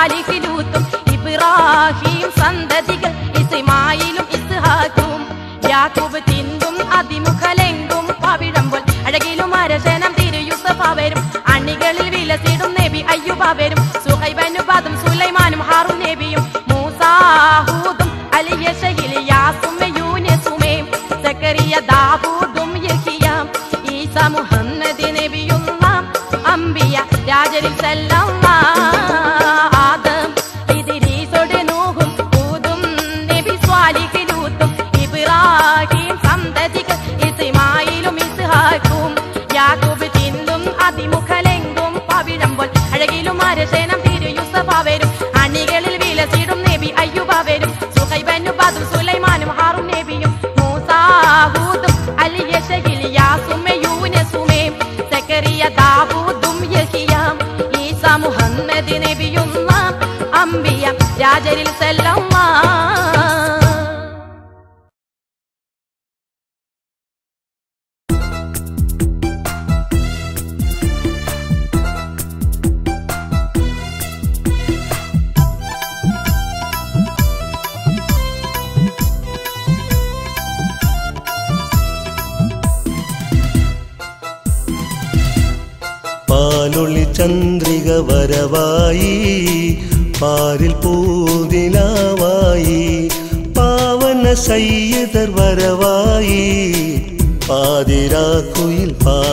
സ്വാലിഹ് ലൂത്തും ഇബ്രാഹിം സന്തതികൾ ഇസ്മായിലും ഇസ്ഹാഖും യാക്കൂബ് ചിന്തും അതിമുഖലെങ്കും പവിഴമ്പോൾ അഴകിലും അരശനം തിരു യൂസഫ് അവരും അണികളിൽ വിലസിടും നബി അയ്യൂബ് അവരും സുഹൈബനുബാദും സുലൈമാനും ഹാറൂൻ നബിയും മൂസാ ഹൂദും അലിയശയിൽ യാസും യൂനുസുമേ സക്കറിയ ദാവൂദും യഹ്യ ഈസ മുഹമ്മദ് നബിയുള്ള അംബിയ രാജരിൽ സല്ലല്ലാഹു ആദം ഇദ്രീസോട് നൂഹും ഹൂദും നബി സ്വാലിഹ് ലൂത്തും ഇബ്രാഹിം സന്തതികൾ ഇസ്മായിലും ഇസ്ഹാഖും യാക്കൂബ് ചിന്തും അതിമുഖലെങ്കും പവിഴമ്പോൾ അഴകിലും അരശനം തിരു യൂസഫ് അവരും അണികളിൽ വിലസിടും നബി അയ്യൂബ് അവരും സുഹൈബനുബാദും സുലൈമാനും ഹാറൂൻ നബിയും മൂസാ ഹൂദും അലിയശയിൽ യാസും യൂനുസുമേ സക്കറിയ ദാവൂദും യഹ്യ ഈസ മുഹമ്മദ് നബിയുള്ള അംബിയ രാജരിൽ സല്ലല്ലാഹു പാലൊളി ചന്ദ്രിക വരവായി പാരിൽ പൂതിലാവായി പാവന സയ്യിദർ വരവായി പാതിരാക്കുയിൽ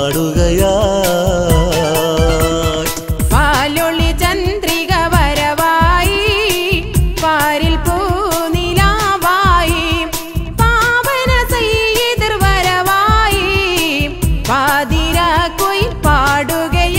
പാടുകയായി പാലൊളി ചന്ദ്രിക വരവായി പാരിൽ പൂനിലാവായി പാവന സയ്യിദർ വരവായി പാതിരാക്കുയിൽ പാടുകയായി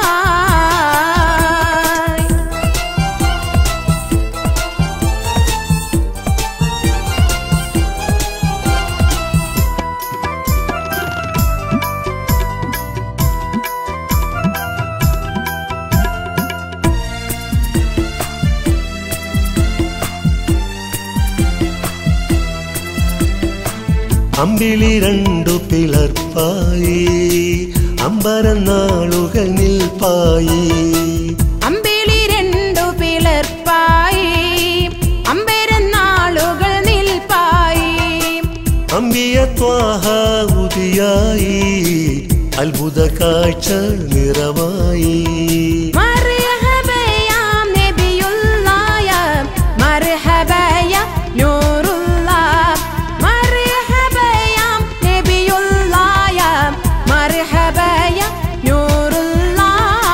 അമ്പിളി രണ്ടു പിളർപ്പായി അമ്പരനാളുകൾ നിൽപ്പായി അമ്പിളി രണ്ടു പിളർപ്പായി അമ്പരനാളുകൾ നിൽപ്പായി അമ്പിയ ത്വാഹ ഉദിയായി അത്ഭുത കാഴ്ച നിറവായി മർഹബയാം നബിയുള്ളായ മർഹബയ നൂറുല്ലാഹ് മർഹബയാം നബിയുള്ളായ മർഹബയ നൂറുല്ലാഹ്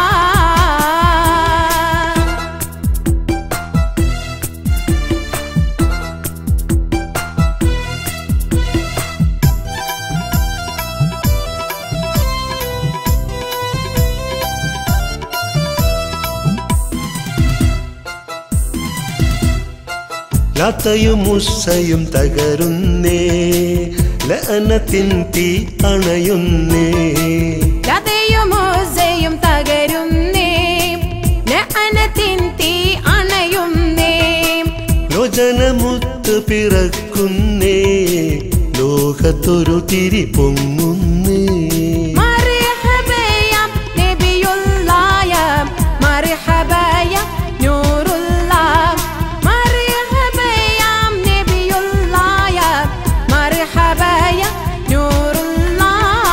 ലതയും മുസ്സയും തകരുന്നേ ലഅനത്തിൻ തീ അണയുന്നേ ലതയും മുസ്സയും തകരുന്നേ ലഅനത്തിൻ തീ അണയുന്നേ ലോചനമുത്ത് പിറക്കുന്നേ ലോകത്തൊരു തിരി പൊങ്ങുന്നേ മർഹബയാം നബിയുള്ളായ മർഹബയ നൂറുല്ലാഹ് മർഹബയാം നബിയുള്ളായ മർഹബയ നൂറുല്ലാഹ്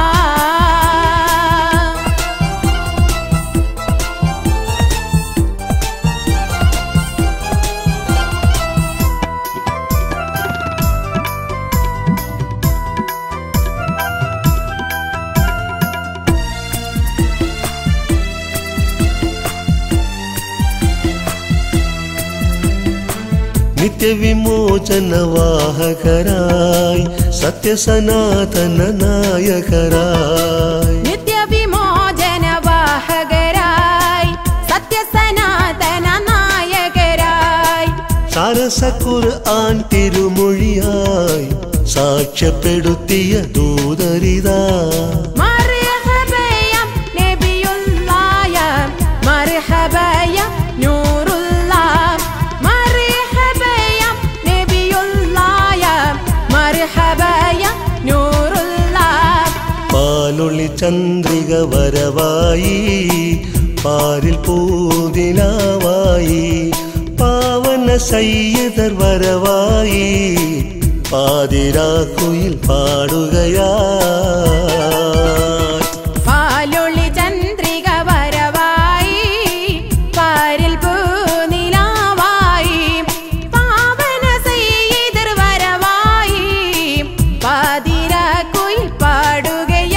നിത്യവിമോചനവാഹകരായി സത്യസനാതന നായകരായി നിത്യവിമോചനവാഹകരായി സത്യസനാതന നായകരായി സാരസ ഖുർആൻ തിരുമൊഴിയായി സാക്ഷ്യപ്പെടുത്തിയ ദൂതരിതാ മർഹബയാം നബിയുള്ളായ മർഹബയ നൂറുല്ലാഹ് മർഹബയാം നബിയുള്ളായ മർഹബയ നൂറുല്ലാഹ് പാലൊളി ചന്ദ്രിക വരവായി പാരിൽ പൂതിലാവായി സയ്യിദർ വരവായി പാതിരാക്കുയിൽ പാടുകയായി പാലൊളി ചന്ദ്രിക വരവായി പാരിൽ പൂനിലാവായി പാവന സയ്യിദർ വരവായി പാതിരാക്കുയിൽ പാടുകയായി.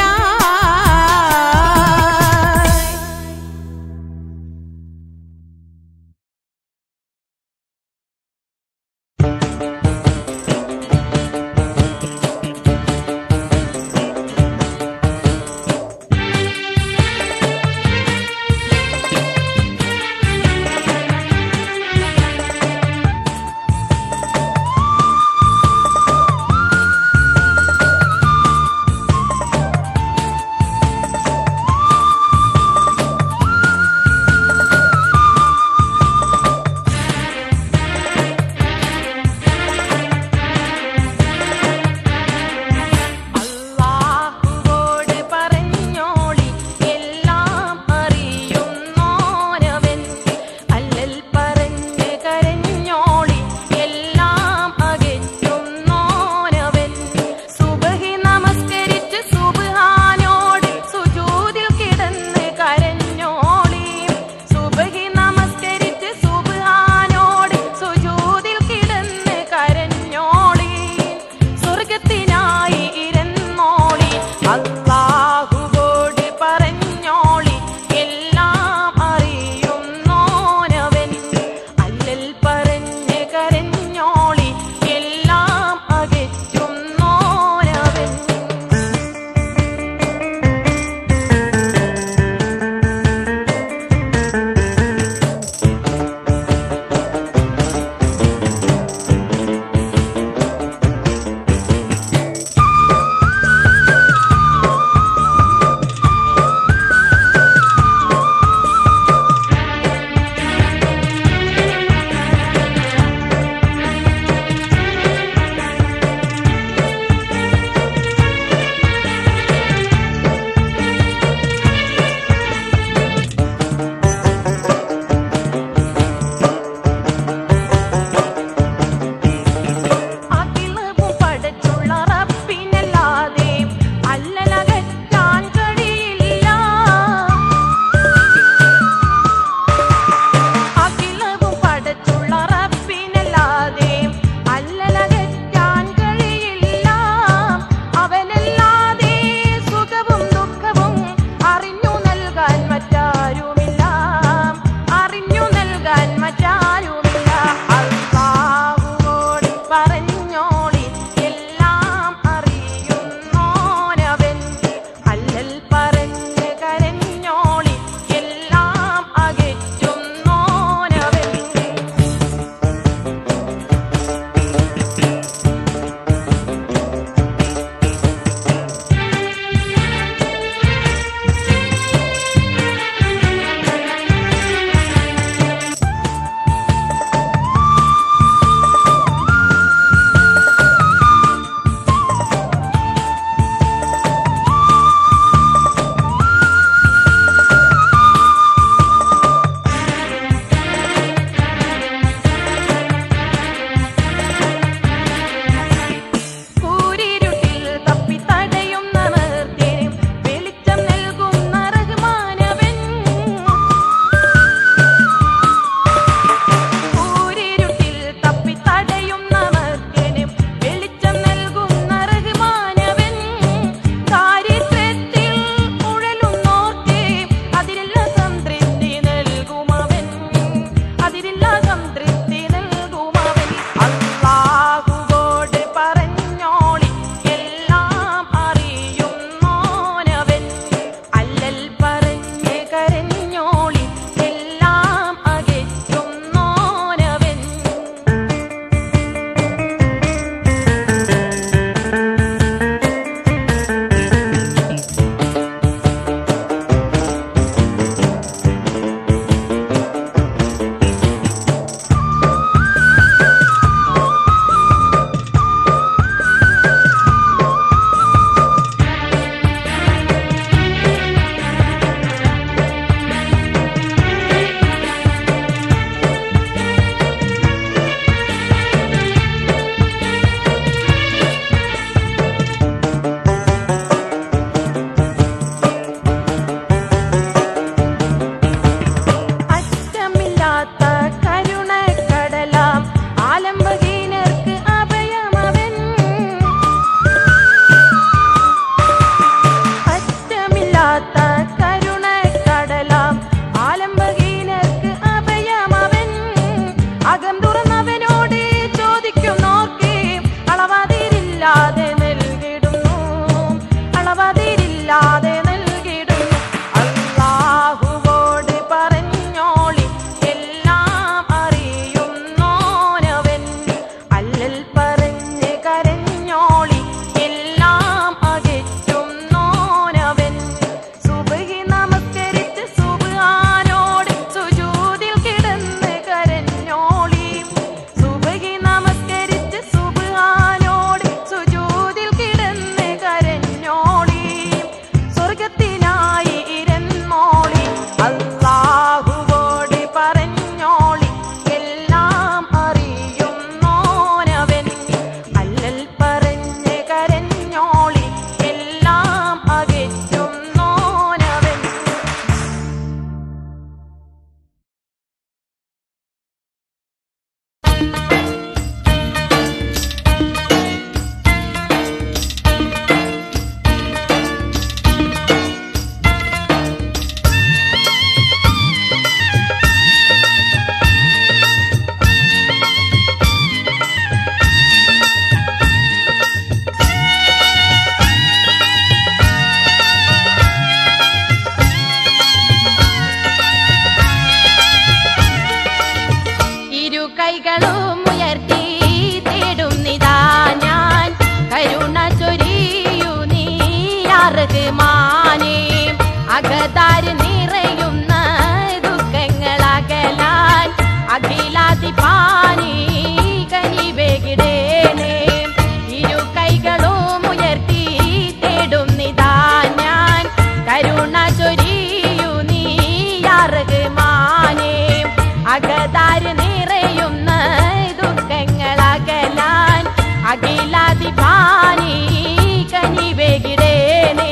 കൈകളും ഉയർത്തി തേടുന്നിതാ ഞാൻ കരുണ ചൊരിയൂ നീ റഹ്മാനേ അകതാര് നിറയുന്ന ദുഃഖങ്ങളകലാൻ അഖിലാധിപാനി കനിവേകിടേനേ ഇരു കൈകളും ഉയർത്തി തേടുന്നിതാ ഞാൻ കരുണ ചൊരിയൂ നീ റഹ്മാനേ അകതാര് നിറയുന്ന ദുഃഖങ്ങളകലാൻ അഖിലാധിപാനി കനിവേകിടേനേ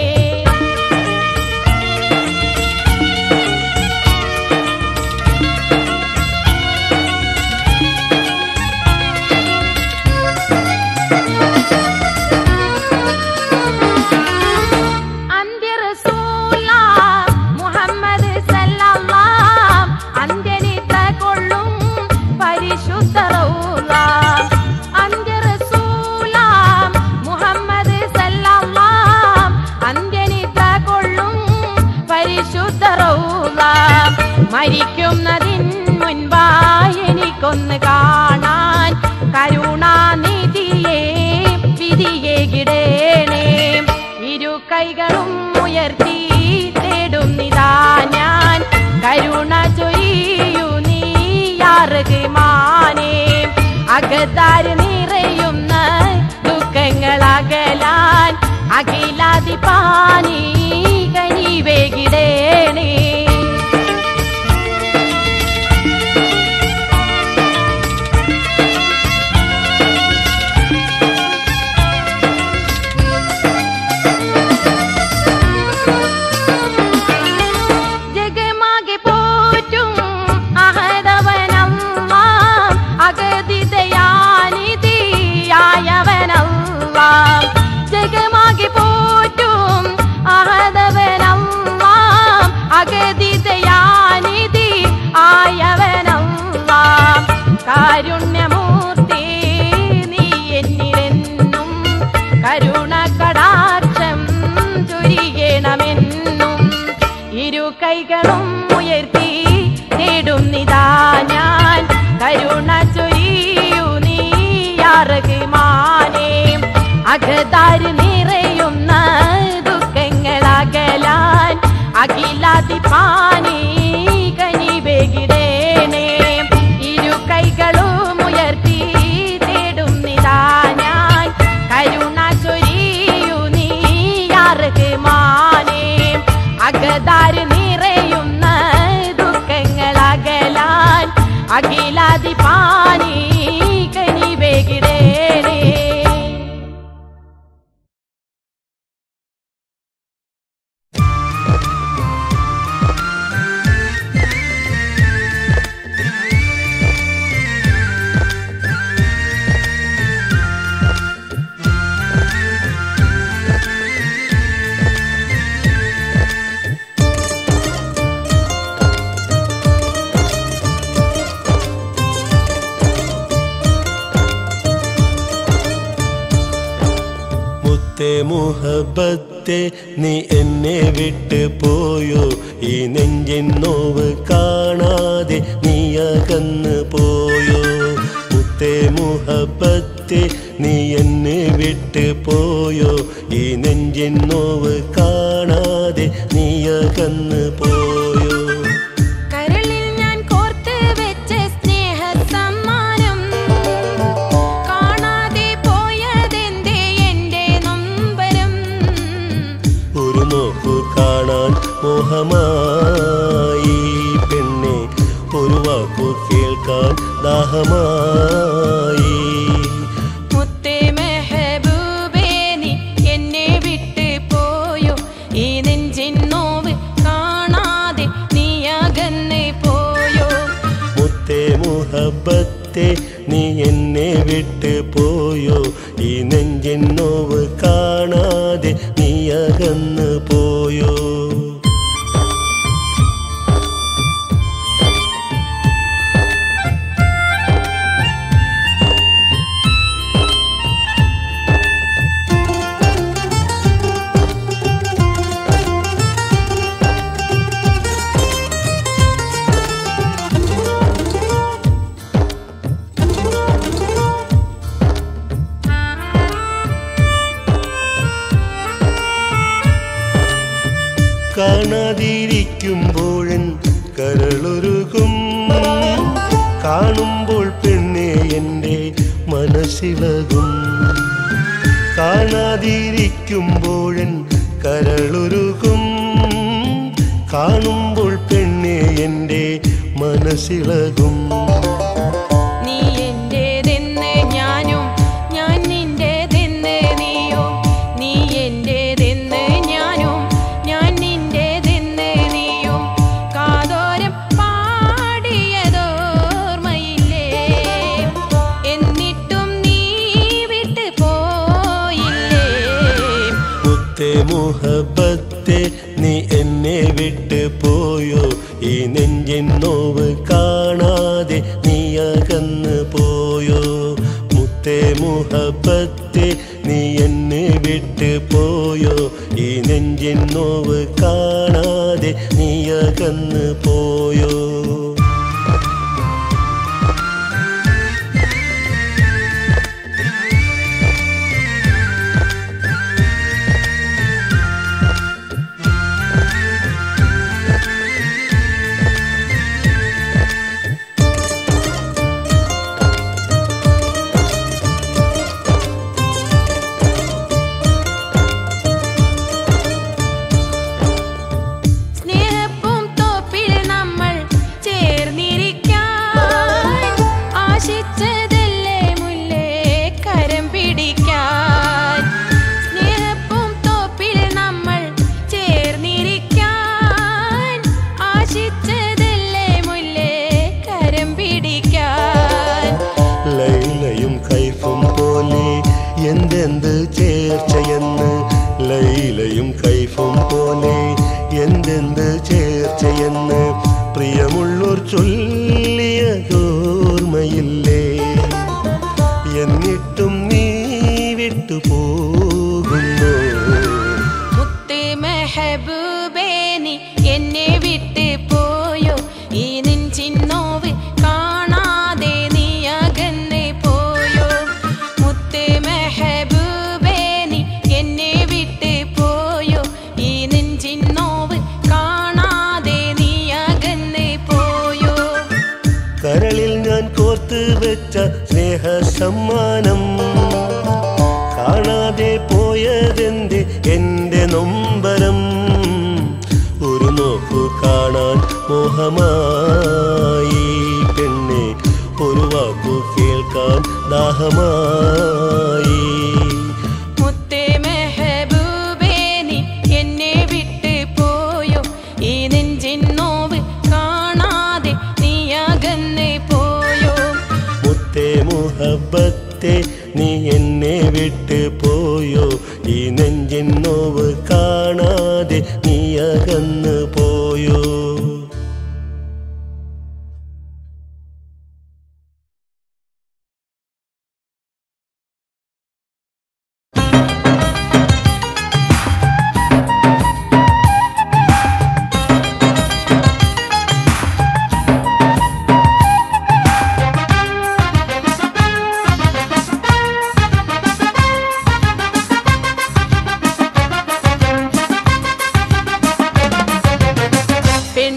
മരിക്കുന്നതിൻ മുൻപായി എനിക്കൊന്ന് കാണാൻ കരുണാനിധിയെ വിധിയേകിടേണേ ഇരു കൈകളും ഉയർത്തി തേടുന്നിതാ ഞാൻ കരുണ ചൊരിയൂ നീ റഹ്മാനേ അകതാര് നിറയുന്ന ദുഃഖങ്ങളകലാൻ അഖിലാധിപാനി കനിവേകിടേണേ ജഗമാകെ പോറ്റും ആഹദവനല്ലാ അഗതിദയാനിധി ആയവനല്ലാ കാരുണ്യമൂർത്തി നീ എന്നിലെന്നും കരുണ കടാക്ഷം ചൊരിയണമെന്നും ഇരു കൈകളും ഉയർത്തി തേടുന്നിതാ ഞാൻ കരുണ ചൊരിയൂ നീ റഹ്മാനേ അകതാര് നിറയുന്ന ദുഃഖങ്ങളകലാൻ അഖിലാധിപാനി കനിവേകിടേണേ ഇരു കൈകളും ഉയർത്തി തേടുന്നിതാ ഞാൻ കരുണ ചൊരിയൂ നീ റഹ്മാനേ അകതാര് നിറയുന്ന ദുഃഖങ്ങളകലാൻ അഖിലാധിപാനി കനിവേകിടേണേ മുഹബത്തെ നീ എന്നെ വിട്ട് പോയോ ഈ നെഞ്ചിൻ നോവ് കാണാതെ നീ അകന്ന് പോയോ മുത്തേ മുഹബത്തെ നീ എന്നെ വിട്ട് പോയോ ഈ നെഞ്ചിൻ നോവ് കാണാതെ നീ അകന്ന് പോയോ മോഹമായി പെണ്ണെ ഒരു വാക്കു കേൾക്കാൻ ദാഹമായി മുത്തേ മെഹബൂബേ നീ എന്നെ വിട്ട് പോയോ ഈ നെഞ്ചിൻ നോവ് കാണാതെ നീ അകന്ന് പോയോ മുത്തേ മുഹബത്തെ നീ എന്നെ വിട്ട് പോയോ ഈ നെഞ്ചിൻ നോവ് കാണാതെ നീ അകന്ന് പോയോ കാണുമ്പോൾ പെണ്ണെ എൻ്റെ മനസ്സിളകും. കാണാതിരിക്കുമ്പോഴൻ കരളുരുകും. കാണുമ്പോൾ പെണ്ണെ എൻ്റെ മനസ്സിളകും. നീ എന്റേതെന്ന് ഞാനും ഞാൻ നിന്റേതെന്ന് നീയോ. നീ എന്റേതെന്ന് ഞാനും ഞാൻ നിന്റേതെന്ന് നീയും കാതോരം പാടിയതോർമ്മയില്ലേ. എന്നിട്ടും നീ വിട്ട് പോയില്ലേ. മുത്തേ മുഹബത്തെ നീ എന്നെ വിട്ട് പോയോ. ഈ നെഞ്ചിൻ നോവ് കാണാതെ നീ അകന്ന് പോയോ. മുത്തേ മുഹബത്തെ നീ എന്നെ വിട്ട് പോയോ. ഈ നെഞ്ചിൻ നോവ് കാണാതെ നീ അകന്ന് പോയോ. എന്തെന്ത് ചേർച്ചയെന്ന് ലൈലയും കൈഫും പോലെ എന്തെന്ത് ചേർച്ചയെന്ന് പ്രിയമുള്ളോർ ചൊല്ലിയതോർമ്മയില്ലേ. എന്നിട്ടും നീ വിട്ടു പോകുന്നു. മുത്തേ മെഹബൂബേ നീ എന്നെ വിട്ട് പോയോ. ഈ നെഞ്ചിൻ നോവ് കാണാതെ നീ അകന്ന് പോയോ. മുത്തേ മെഹബൂബേ നീ എന്നെ വിട്ട് പോയോ. ഈ നെഞ്ചിൻ നോവ് കാണാതെ നീ അകന്ന് പോയോ. കരളിൽ ഞാൻ കോർത്ത് വെച്ച സ്നേഹ സമ്മാനം കാണാതെ പോയതെന്റെ എൻ്റെ നൊമ്പരം. ഒരു നോക്കു കാണാൻ മോഹമായി പെണ്ണെ, ഒരു വാക്കു കേൾക്കാൻ ദാഹമായി. മുത്തേ മെഹബൂബേ നീ എന്നെ വിട്ട് പോയോ. ഈ നെഞ്ചിൻ നോവ് കാണാതെ നീ അകന്ന് പോയോ. മുത്തേ മുഹബത്തെ നീ എന്നെ വിട്ട് പോയോ. ഈ നെഞ്ചിൻ നോവ് കാണാതെ നീ അകന്ന് പോയോ. പെണ്ണേ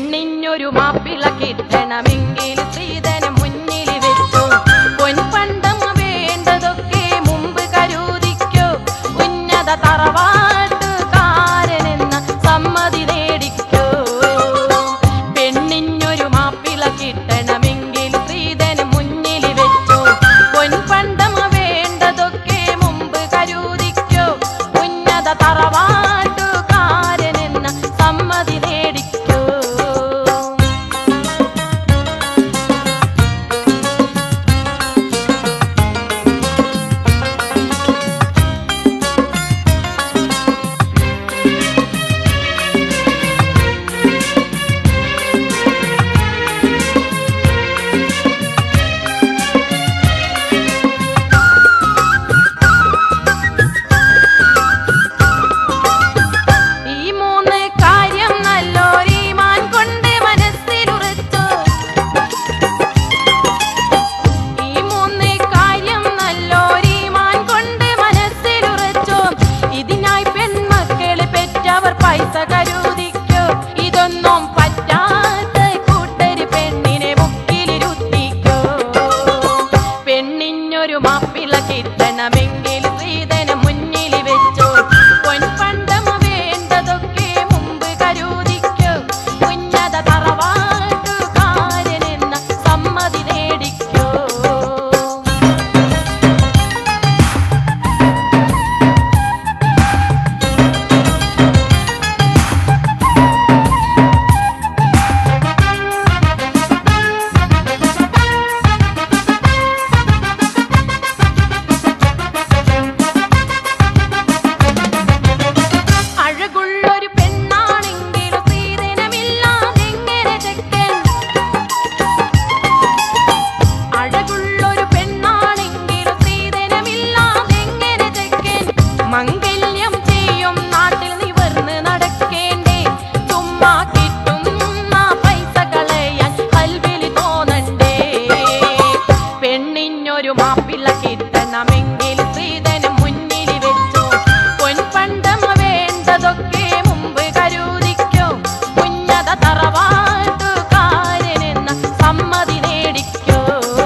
പെണ്ണിനൊരു മാപ്പിള കിട്ടണമെങ്കിൽ സ്ത്രീധനം മുന്നിൽ വെച്ചോ പൊൻപണ്ടമ വേണ്ടതൊക്കെ മുമ്പ് കരുതിക്കോ ഉന്നത തറവാട്ടുകാരനെന്ന സമ്മതി നേടിക്കോ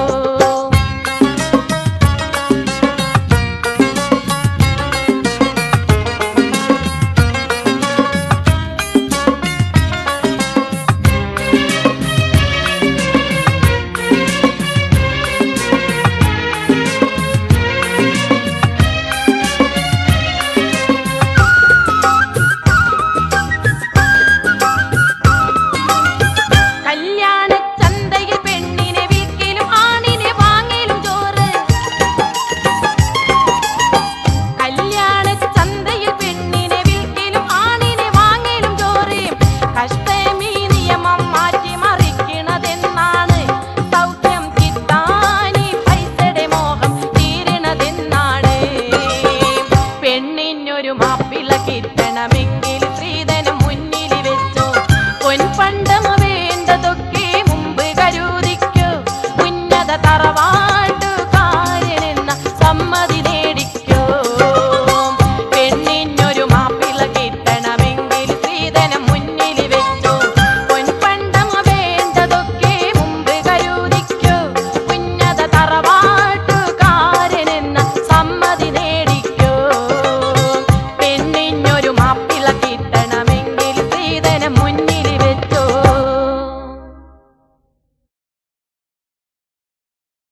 പെണ്ണിനൊരു മാപ്പിള കിട്ടണമെങ്കിൽ സ്ത്രീധനം മുന്നിൽ വെച്ചോ പൊൻപണ്ടമ വേണ്ടതൊക്കെ മുമ്പ് കരുതിക്കോ ഉന്നത തറവാട്ടുകാരനെന്ന സമ്മതി നേടിക്കോ പെണ്ണിനൊരു മാപ്പിള കിട്ടണമെങ്കിൽ സ്ത്രീധനം മുന്നിൽ വെച്ചോ പൊൻപണ്ടമ വേണ്ടതൊക്കെ മുമ്പ് കരുതിക്കോ ഉന്നത തറവാട്ടുകാരനെന്ന സമ്മതി നേടിക്കോ പെണ്ണിനൊരു മാപ്പിള കിട്ടണമെങ്കിൽ സ്ത്രീധനം മുന്നിൽ വെച്ചോ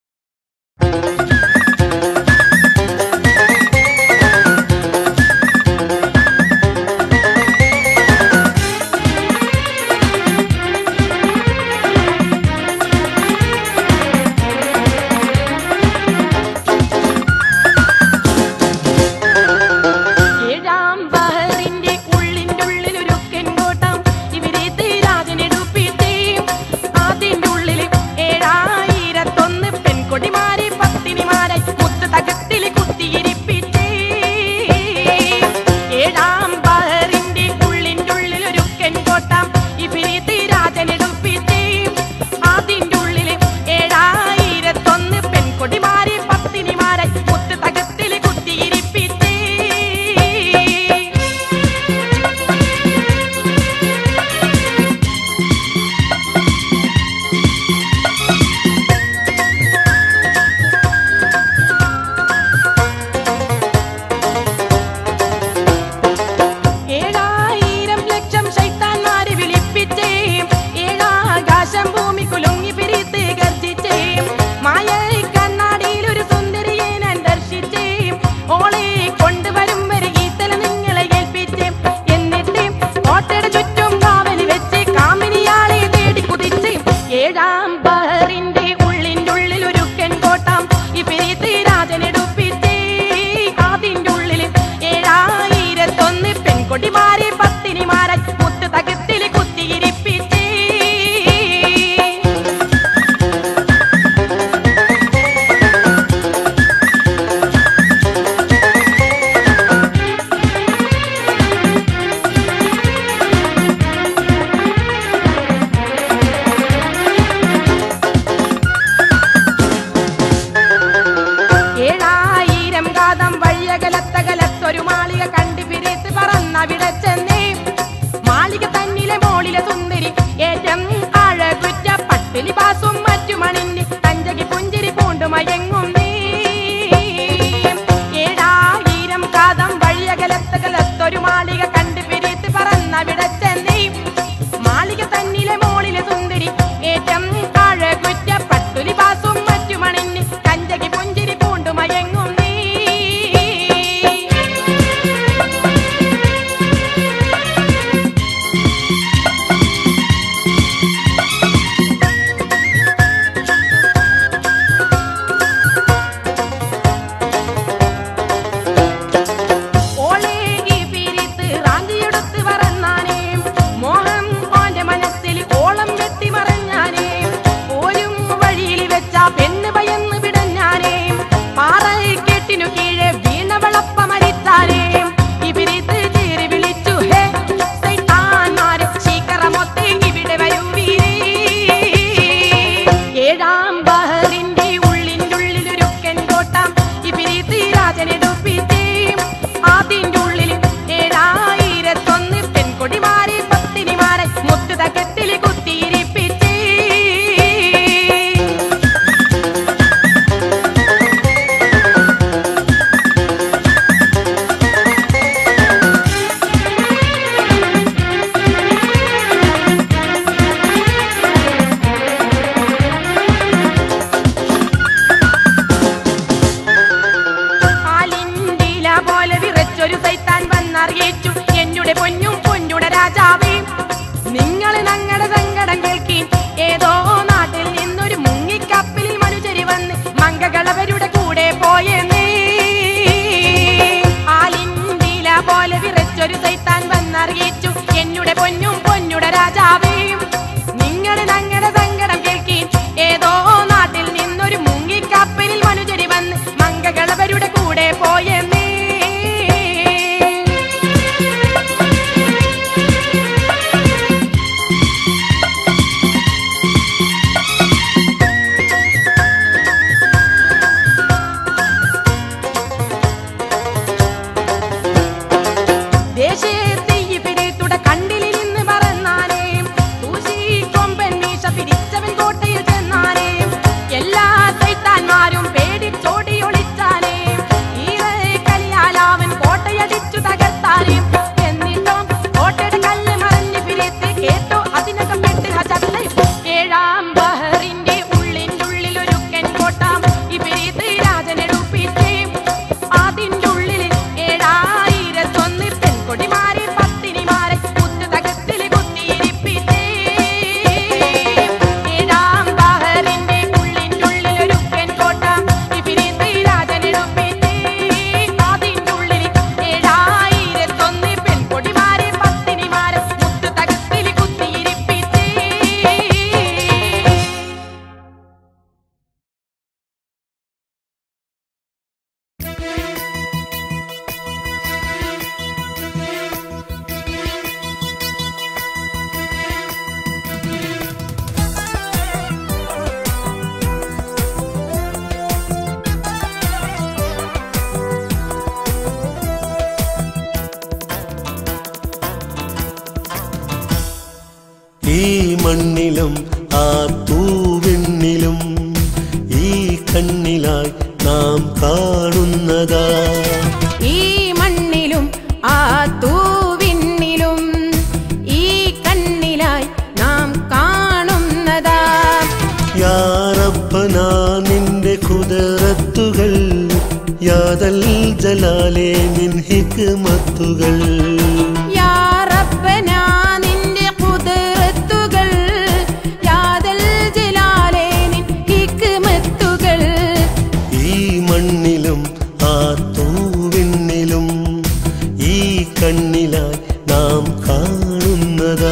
മണ്ണിലും ആ തൂവിണ്ണിലും ഈ കണ്ണിലായി നാം കാണുന്നതാ. ഈ മണ്ണിലും ആ തൂവിണ്ണിലും ഈ കണ്ണിലായി നാം കാണുന്നതാ. യാ റബ്ബനാ നിന്റെ ഖുദറത്തുകൾ, യാദൽ ജലാലേ നിൻ ഹിക്മത്തുകൾ. യാ റബ്ബനാ നിന്റെ ഖുദറത്തുകൾ, യാദൽ ജലാലേ നിൻ ഹിക്മത്തുകൾ. ഈ മണ്ണിലും ആ തൂവിണ്ണിലും ഈ കണ്ണിലായി നാം കാണുന്നതാ.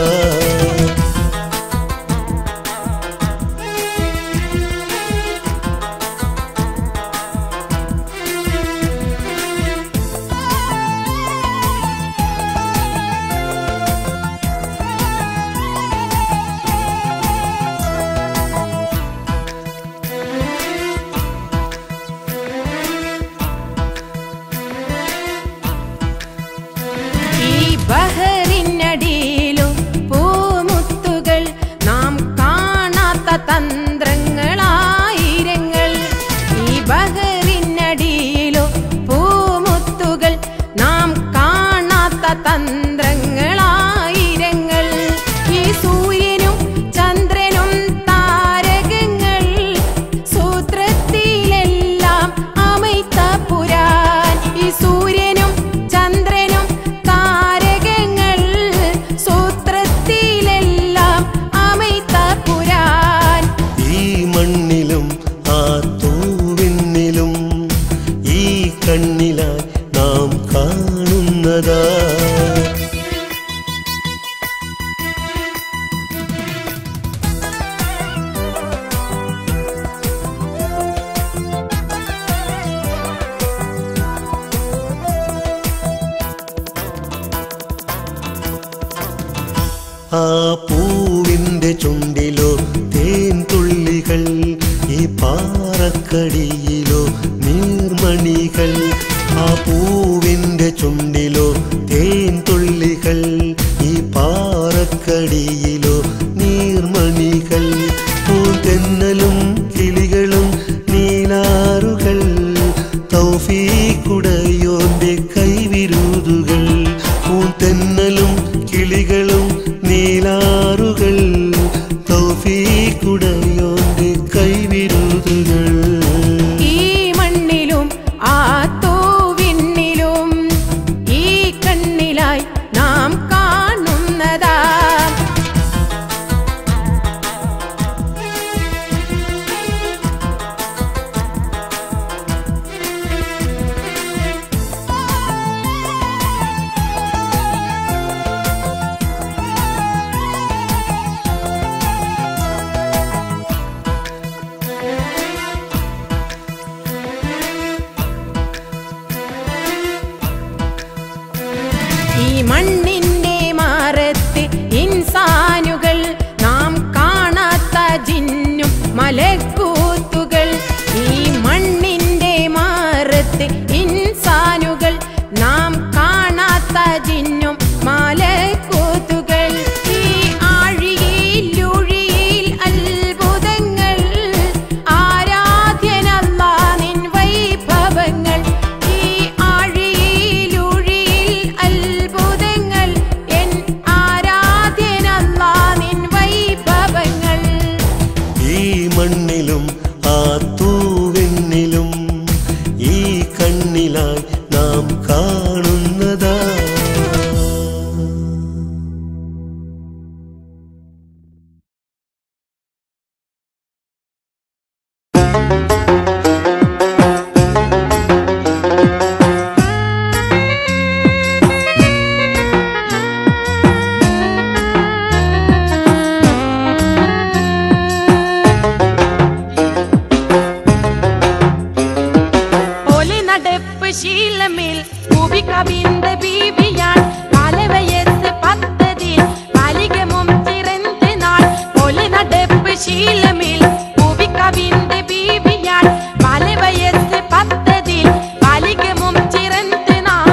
ബഹറിനടിയിലും പൂമുത്തുകൾ നാം കാണാത്ത തന്ത്രങ്ങളായിരങ്ങൾ. ഈ ബഹറിനടിയിലും പൂമുത്തുകൾ നാം കാണാത്ത തന്ത്രങ്ങളായിരങ്ങൾ. ഈ സൂര്യനും ചന്ദ്രനും താരകങ്ങൾ, സൂത്രത്തിലെല്ലാം അമൈത്ത പുരാൻ. ഈ സൂര്യനും ചന്ദ്രനും സൂത്രത്തിലെല്ലാം അമൈത്ത പുരാൻ. ഈ മണ്ണിലും ആ തൂവിണ്ണിലും ഈ കണ്ണിലായി നാം കാണുന്നതാ. ആ പൂവിൻ്റെ ചുണ്ടിലോ തേൻ തുള്ളികൾ, ഈ പാറക്കടിയിലോ നീർമണികൾ. ആ പൂവിൻ്റെ ചുണ്ടിലോ തേൻ തുള്ളികൾ, ഈ പാറക്കടിയിലോ നീർമണികൾ. പൂതെന്നലും കിളികളും നീലാറുകൾ, തൗഫീഖുടയോന്റെ കൈവിരുതുകൾ. പൂതെന്നലും കിളികളും നീലാറുകൾ, തൗഫീഖുടയോന്റെ കൈവിരുതുകൾ. ഈ മണ്ണിലും ആ തൂവിണ്ണിലും ഈ കണ്ണിലായി നാം കാണുന്നതാ. ഈ മണ്ണിന്റെ മാറത്ത് ഇൻസാനുകൾ, നാം കാണാത്ത ജിന്നും മലക്കൂത്തുകൾ. ഈ മണ്ണിന്റെ മാറത്ത് ഇൻസാനുകൾ, നാം കാണാത്ത ജിന്നും മലക്കൂത്തുകൾ. ഈ ആഴിയിൽ ഒഴിയിൽ അത്ഭുതങ്ങൾ, ആരാധ്യനല്ലാ നിൻ വൈഭവങ്ങൾ. ഈ ആഴിയിൽ ഒഴിയിൽ അത്ഭുതങ്ങൾ, എൻ ആരാധ്യനല്ലാ നിൻ വൈഭവങ്ങൾ. ഈ മണ്ണിലും ആ തൂവിണ്ണിലും ഈ കണ്ണിലായി നാം കാണുന്നതാ. ശീലമിൽ ഭൂമി കവിந்த ബീവിയാൻ കാലവയസ്സ് പദ്ധതിയിൽ ബാലികമും ചിറந்து നാൾ പോലെ നടപ്പ് ശീലമിൽ ഭൂമി കവിந்த ബീവിയാൻ ബാലവയസ്സ് പദ്ധതിയിൽ ബാലികമും ചിറந்து നാൾ.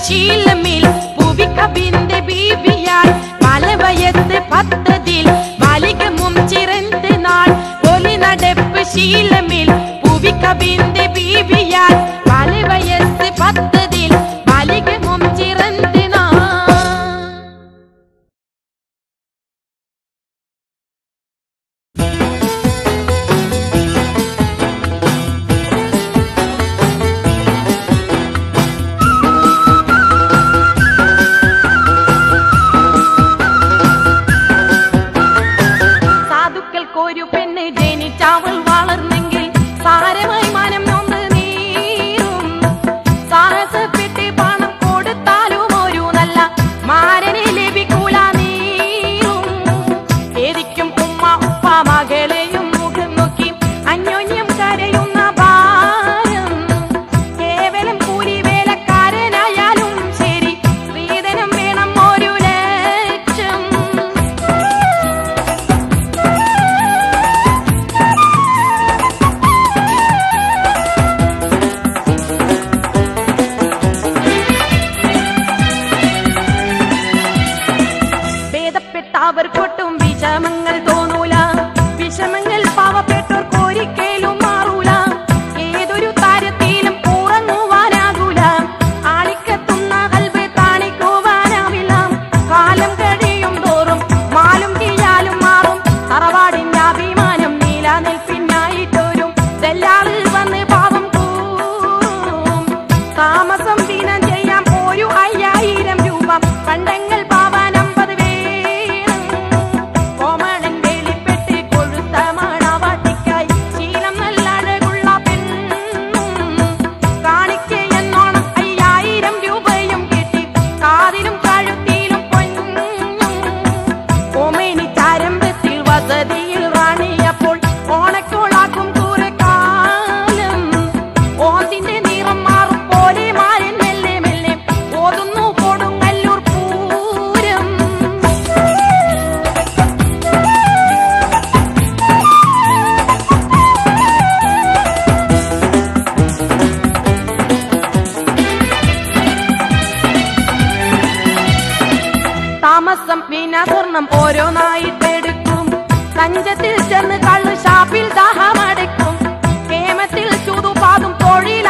ശീലമിൽ പൂവി കവിന്റെ ബീവിയാൾ പല വയസ്സ് പദ്ധതിയിൽ ബാലികമും ചിറந்த നാൾ ഒലി നടപ്പ് ശീലമിൽ പൂവി കവിന്റെ ബീവിയാൾ പല വയസ്സ് പദ്ധതിയിൽ ബാലികമും ചിറந்த നാൾ. സാധുക്കൾക്കൊരു പെണ്ണ് ജനിച്ചവൾ വളർന്നെങ്കിൽ സാരമായി മനം നൊന്ന് നീറും. സാഹസപ്പെട്ട് പണം കൊടുത്താലും ഒരു നല്ല മാരനെ ലഭിക്കൂല നീറും. ഏതിക്കും ഉമ്മ ഉപ്പ മകളെയും മുഖം നോക്കി അന്യോന്യം കരയുന്ന ഭാരം. കേവലം കൂലി വേലക്കാരനായാലും ശരി സ്ത്രീധനം വേണം ഒരു ലക്ഷം. അവർക്കൊട്ടും വിഷമങ്ങൾ തോന്നൂല. വിഷമങ്ങൾ പാവപ്പെട്ടോർ കോരിക്കേലും മാറൂല. ഏതൊരു കാര്യത്തിലും ഉറങ്ങുവാനാകൂല. ആളിക്കത്തുന്ന കൽബ് താണിക്കുവാനാവില്ല. കാലം കഴിയും തോറും മാലും കീഴാലും മാറും. തറവാടിന്റെ അഭിമാനം നിലനിൽപ്പിനായിട്ടൊരും ദല്ലാളിൽ വന്ന് പാവം കൂറും. താമസം ദിനം ചെയ്യാം ഒരു 5000 രൂപ. പണ്ടങ്ങൾ പാവാൻ 50 താമസം വിനാസ്വർണം ഓരോന്നായിട്ടെടുക്കും. തഞ്ചത്തിൽ ചെന്ന് കള്ള് ഷാപ്പിൽ ദാഹമടക്കും. കേമത്തിൽ ചുതുപാതും തൊഴിൽ